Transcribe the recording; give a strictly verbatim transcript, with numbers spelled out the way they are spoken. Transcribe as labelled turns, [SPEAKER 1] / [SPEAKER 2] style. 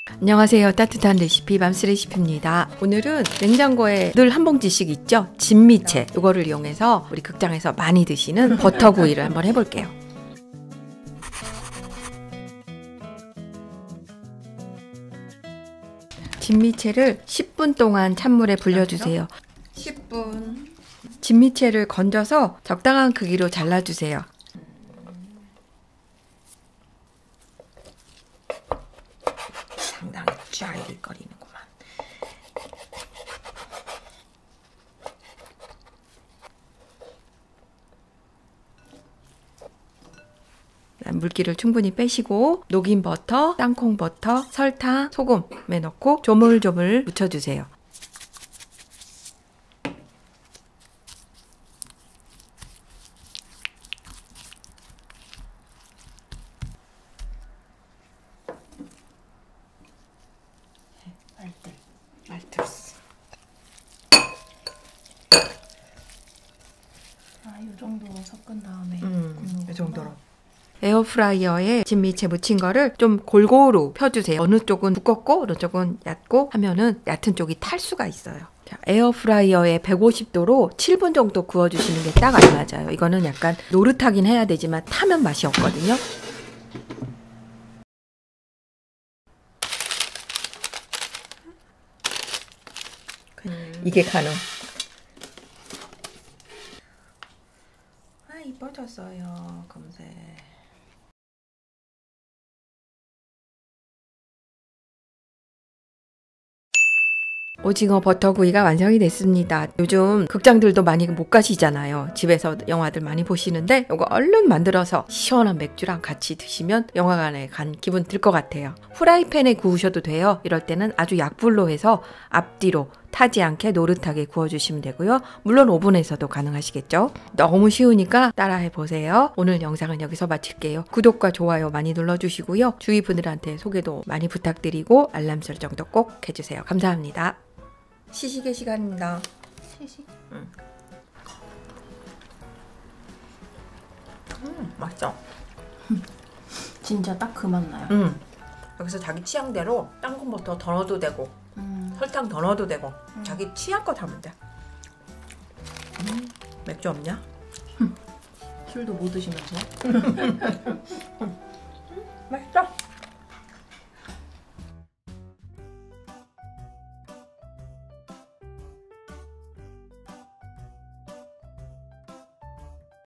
[SPEAKER 1] 안녕하세요. 따뜻한 레시피 맘스 레시피입니다. 오늘은 냉장고에 늘 한 봉지씩 있죠? 진미채. 이거를 이용해서 우리 극장에서 많이 드시는 버터구이를 한번 해볼게요. 진미채를 십 분 동안 찬물에 불려주세요. 십 분. 진미채를 건져서 적당한 크기로 잘라주세요. 상당히 쫙익거리는구만. 물기를 충분히 빼시고 녹인 버터, 땅콩 버터, 설탕, 소금에 넣고 조물조물 묻혀주세요. 말들, 말들스.
[SPEAKER 2] 아, 이 정도 섞은 다음에
[SPEAKER 1] 음, 이 정도로. 에어프라이어에 진미채 묻힌 거를 좀 골고루 펴주세요. 어느 쪽은 두껍고 어느 쪽은 얕고 하면은 얕은 쪽이 탈 수가 있어요. 자, 에어프라이어에 백오십 도로 칠 분 정도 구워주시는 게 딱 알맞아요. 이거는 약간 노릇하긴 해야 되지만 타면 맛이 없거든요. 이게 가능. 아, 이뻐졌어요. 검색. 오징어 버터구이가 완성이 됐습니다. 요즘 극장들도 많이 못 가시잖아요. 집에서 영화들 많이 보시는데 이거 얼른 만들어서 시원한 맥주랑 같이 드시면 영화관에 간 기분 들 것 같아요. 후라이팬에 구우셔도 돼요. 이럴 때는 아주 약불로 해서 앞뒤로 타지 않게 노릇하게 구워주시면 되고요. 물론 오븐에서도 가능하시겠죠. 너무 쉬우니까 따라해보세요. 오늘 영상은 여기서 마칠게요. 구독과 좋아요 많이 눌러주시고요. 주위 분들한테 소개도 많이 부탁드리고 알람 설정도 꼭 해주세요. 감사합니다. 시식의 시간입니다.
[SPEAKER 2] 시식?
[SPEAKER 1] 음, 음 맛있어.
[SPEAKER 2] 진짜 딱 그 맛 나요.
[SPEAKER 1] 음. 여기서 자기 취향대로 땅콩버터 더 넣어도 되고
[SPEAKER 2] 음.
[SPEAKER 1] 설탕 더 넣어도 되고
[SPEAKER 2] 음.
[SPEAKER 1] 자기 취향껏 하면 돼. 음, 맥주 없냐?
[SPEAKER 2] 술도 못 드시면서.
[SPEAKER 1] 맛있어.